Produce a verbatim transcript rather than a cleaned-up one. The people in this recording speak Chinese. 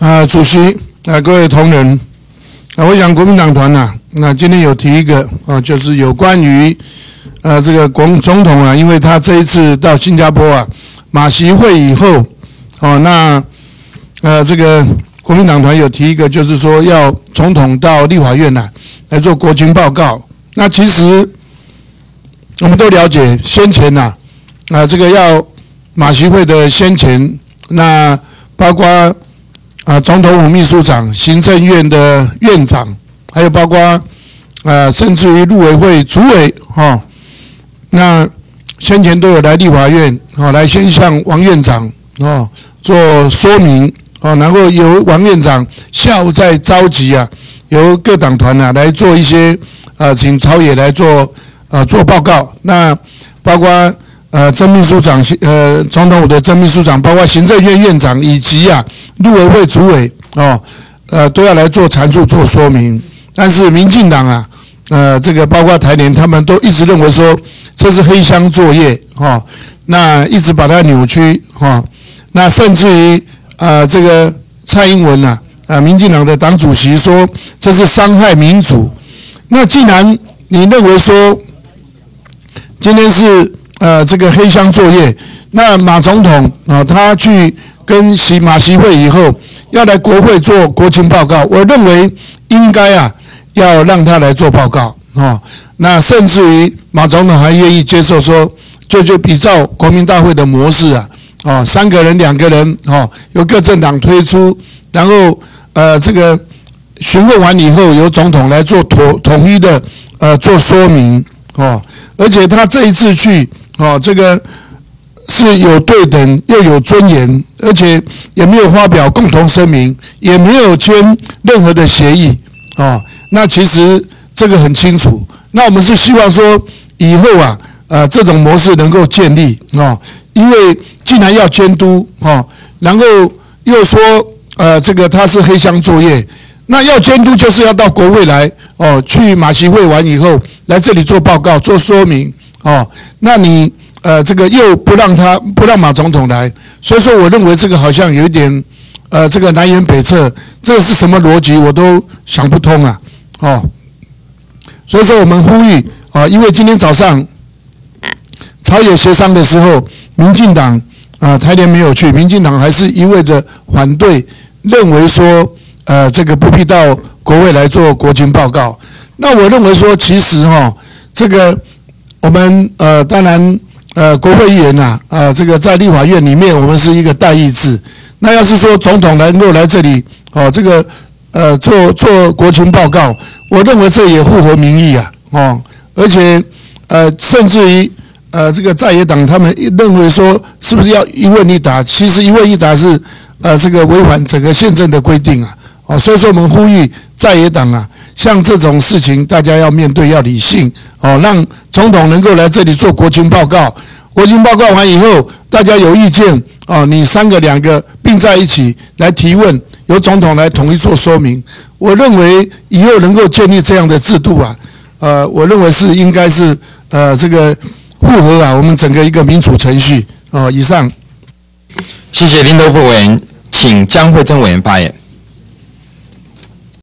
啊，主席啊，各位同仁啊，我想国民党团呐、啊，那今天有提一个啊，就是有关于呃这个国总统啊，因为他这一次到新加坡啊，马习会以后，哦，那呃这个国民党团有提一个，就是说要总统到立法院呐、啊、来做国情报告。那其实我们都了解，先前呐、啊，啊这个要马习会的先前，那包括啊总统府秘书长、行政院的院长，还有包括啊甚至于陆委会主委哈、哦，那先前都有来立法院哦，来先向王院长哦做说明哦，然后由王院长下午再召集啊，由各党团啊来做一些呃，请朝野来做呃做报告。那包括呃曾秘书长呃总统府的曾秘书长，包括行政院院长以及啊陆委会主委哦呃都要来做阐述做说明。但是民进党啊呃这个包括台联他们都一直认为说这是黑箱作业哦，那一直把它扭曲哦，那甚至于呃这个蔡英文啊啊民进党的党主席说这是伤害民主。那既然你认为说今天是呃这个黑箱作业，那马总统啊、呃、他去跟习马习会以后要来国会做国情报告，我认为应该啊要让他来做报告啊、哦。那甚至于马总统还愿意接受说，就就比照国民大会的模式啊，哦三个人两个人哦由各政党推出，然后呃这个。询问完以后，由总统来做统统一的呃做说明哦，而且他这一次去哦，这个是有对等又有尊严，而且也没有发表共同声明，也没有签任何的协议哦。那其实这个很清楚。那我们是希望说以后啊，呃这种模式能够建立哦，因为既然要监督哦，然后又说呃这个他是黑箱作业。那要监督就是要到国会来哦，去马习会完以后来这里做报告、做说明哦。那你呃这个又不让他不让马总统来，所以说我认为这个好像有一点呃这个南辕北辙，这个是什么逻辑我都想不通啊哦。所以说我们呼吁啊，因为今天早上朝野协商的时候，民进党啊台联没有去，民进党还是一味着反对，认为说。呃，这个不必到国会来做国情报告。那我认为说，其实哈、哦，这个我们呃，当然呃，国会议员呐、啊，呃，这个在立法院里面，我们是一个代议制。那要是说总统能够来这里，哦，这个呃，做做国情报告，我认为这也符合民意啊，哦，而且呃，甚至于呃，这个在野党他们认为说，是不是要一问一答？其实一问一答是呃，这个违反整个宪政的规定啊。哦，所以说我们呼吁在野党啊，像这种事情大家要面对，要理性哦，让总统能够来这里做国情报告。国情报告完以后，大家有意见哦，你三个两个并在一起来提问，由总统来统一做说明。我认为以后能够建立这样的制度啊，呃，我认为是应该是呃这个符合啊我们整个一个民主程序哦。以上， 谢谢林德副委员，请江惠珍委员发言。